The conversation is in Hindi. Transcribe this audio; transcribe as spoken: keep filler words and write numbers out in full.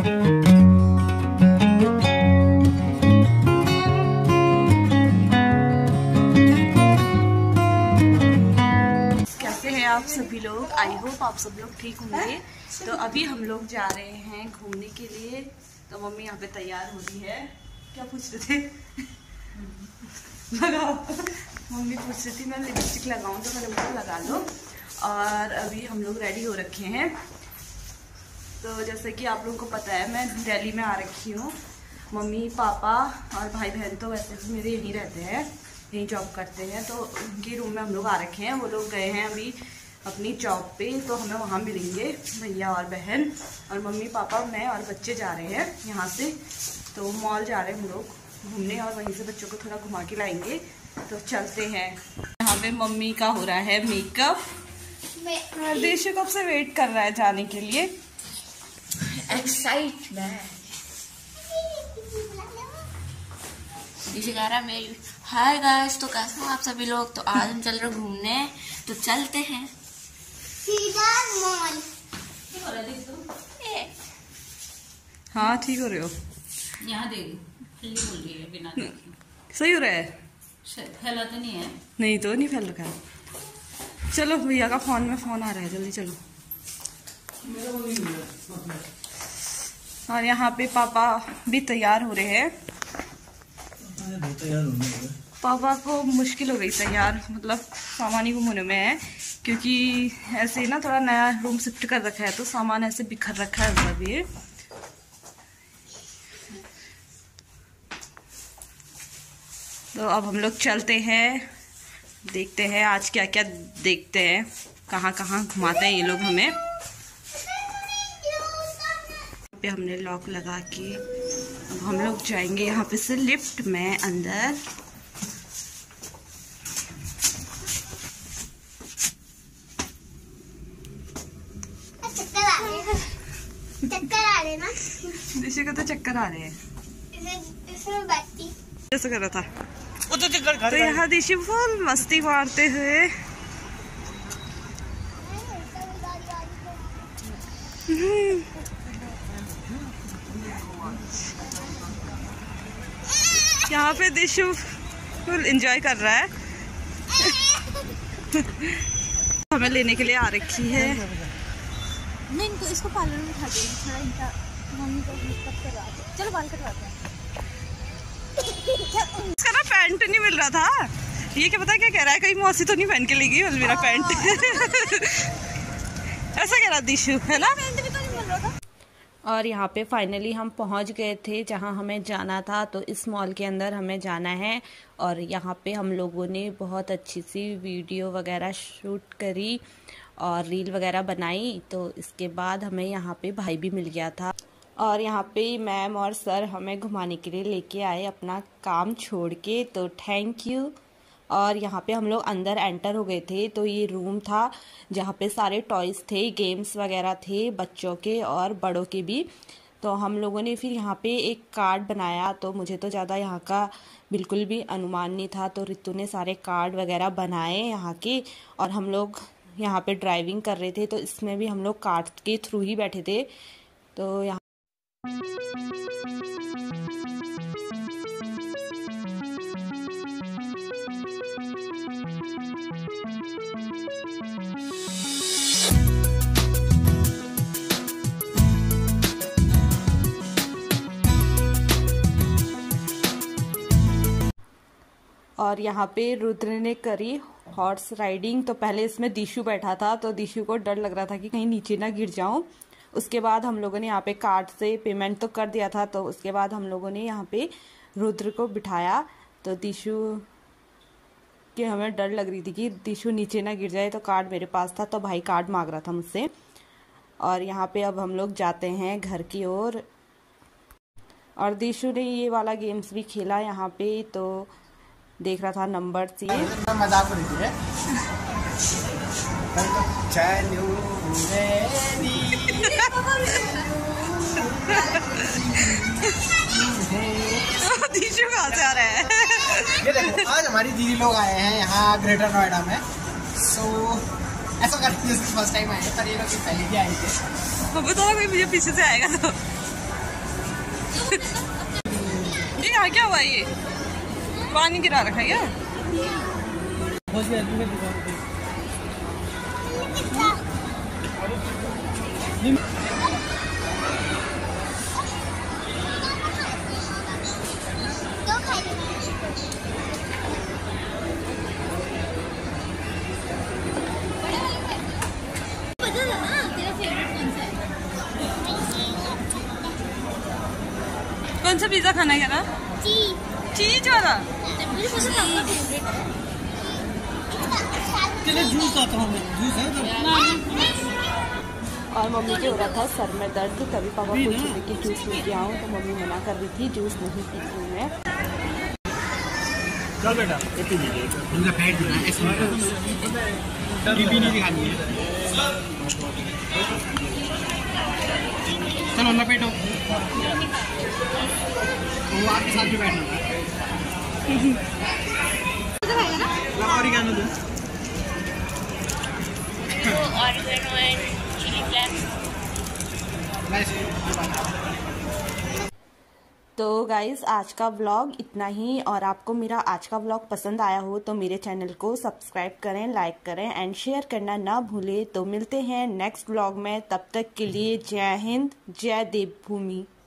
आप सभी लोग, आई होप आप सब लोग ठीक होंगे। तो अभी हम लोग जा रहे हैं घूमने के लिए। तो मम्मी यहाँ पे तैयार हो रही है। क्या पूछ रहे थे? लगाओ। मम्मी पूछ रही थी मैं लिपस्टिक लगाऊं, तो मैंने बोला लगा लो। और अभी हम लोग रेडी हो रखे हैं। तो जैसे कि आप लोगों को पता है मैं दिल्ली में आ रखी हूँ। मम्मी पापा और भाई बहन तो वैसे भी मेरे यहीं रहते हैं, यहीं जॉब करते हैं। तो उनके रूम में हम लोग आ रखे हैं। वो लोग गए हैं अभी अपनी जॉब पे, तो हमें वहाँ मिलेंगे भैया और बहन। और मम्मी पापा मैं और बच्चे जा रहे हैं यहाँ से। तो मॉल जा रहे हैं हम लोग घूमने और वहीं से बच्चों को थोड़ा घुमा के लाएंगे। तो चलते हैं। यहाँ पे मम्मी का हो रहा है मेकअप। देश कब से वेट कर रहा है जाने के लिए। एक्साइटमेंट। हाय गाइस, तो कैसे हो आप सभी लोग। तो आज हम चल रहे घूमने, तो चलते हैं सीधा मॉल। हाँ ठीक हो रहे हो। यहाँ देख बोल रही है बिना देखे। सही हो रहा है। फैला तो नहीं है? नहीं तो नहीं फैल रखा है। चलो भैया का फोन में फोन आ रहा है, जल्दी चलो। और यहाँ पे पापा भी तैयार हो रहे हैं। पापा को मुश्किल हो गई तैयार, मतलब सामान ही घुमाने में है, क्योंकि ऐसे ना थोड़ा नया रूम शिफ्ट कर रखा है, तो सामान ऐसे बिखर रखा है सब ये। तो अब हम लोग चलते हैं, देखते हैं आज क्या क्या देखते हैं, कहाँ कहाँ घुमाते हैं ये लोग हमें। पे हमने लॉक लगा के अब हम लोग जाएंगे यहाँ पे से लिफ्ट में अंदर। चक्कर आ रहे हैं, चक्कर आ रहे हैं ना। दिशा को तो चक्कर आ रहे हैं। इसमें बैठती कैसे कर रहा था वो तो चक्कर खा रहा है। तो यहाँ दिशा फुल मस्ती मारते हुए यहाँ पे दिशु फुल एंजॉय कर रहा है। हमें लेने के लिए आ रखी है। नहीं, इनको इसको पार्लर में उठा दे, थोड़ा इनका मम्मी को मेकअप करवा दे। चलो बाल कटवाते हैं। इसका ना पैंट नहीं मिल रहा था। ये क्या पता क्या कह रहा है, कहीं मौसी तो नहीं पहन के लेगी मेरा पैंट। ऐसा कह रहा दिशु, है ना। पैंट भी तो नहीं मिल रहा था। और यहाँ पे फाइनली हम पहुँच गए थे जहाँ हमें जाना था। तो इस मॉल के अंदर हमें जाना है। और यहाँ पे हम लोगों ने बहुत अच्छी सी वीडियो वगैरह शूट करी और रील वगैरह बनाई। तो इसके बाद हमें यहाँ पे भाई भी मिल गया था। और यहाँ पे मैम और सर हमें घुमाने के लिए लेके आए अपना काम छोड़ के, तो थैंक यू। और यहाँ पे हम लोग अंदर एंटर हो गए थे। तो ये रूम था जहाँ पे सारे टॉयज़ थे, गेम्स वगैरह थे बच्चों के और बड़ों के भी। तो हम लोगों ने फिर यहाँ पे एक कार्ड बनाया। तो मुझे तो ज़्यादा यहाँ का बिल्कुल भी अनुमान नहीं था, तो रितु ने सारे कार्ड वगैरह बनाए यहाँ के। और हम लोग यहाँ पे ड्राइविंग कर रहे थे, तो इसमें भी हम लोग कार्ड के थ्रू ही बैठे थे। तो यहाँ और यहाँ पे रुद्र ने करी हॉर्स राइडिंग। तो पहले इसमें दिशु बैठा था, तो दिशु को डर लग रहा था कि कहीं नीचे ना गिर जाऊं। उसके बाद हम लोगों ने यहाँ पे कार्ड से पेमेंट तो कर दिया था। तो उसके बाद हम लोगों ने यहाँ पे रुद्र को बिठाया। तो दिशु के हमें डर लग रही थी कि दिशु नीचे ना गिर जाए, तो कार्ड मेरे पास था, तो भाई कार्ड मांग रहा था मुझसे। और यहाँ पे अब हम लोग जाते हैं घर की ओर। और, और दिशु ने ये वाला गेम्स भी खेला यहाँ पे, तो देख रहा था नंबर से। मजाक हो रही है। दिशु कहाँ से आ रहा है। ये देखो आज हमारी दीदी लोग आए हैं यहाँ ग्रेटर नोएडा में। सो ऐसा करते हैं फर्स्ट टाइम आए, पर ये लोग पहले भी आए थे। अब तो कोई मुझे पीछे से आएगा तो ये यहाँ क्या हुआ? ये पानी गिरा रखा है क्या? कौन सा पिज्जा खाना है ना? चीज वाला। जूस आता हूँ मैं, जूस है तो। और मम्मी के हो रहा था सर में दर्द, तभी पापा पूछ रहे थे कि जूस लेके आऊँ, तो मम्मी मना कर रही थी, जूस नहीं पीती हूँ मैं। चल बेटा, ये पी लीजिए। उनका फैट जो है इसमें बीपी नहीं दिखानी है। चलो लपेटो। वो आपके साथ भी बैठना था। ऑरिगेनो दो। Oregano and chilli flakes. तो गाइज़ आज का व्लॉग इतना ही, और आपको मेरा आज का व्लॉग पसंद आया हो तो मेरे चैनल को सब्सक्राइब करें, लाइक करें एंड शेयर करना ना भूलें। तो मिलते हैं नेक्स्ट व्लॉग में, तब तक के लिए जय हिंद, जय देवभूमि।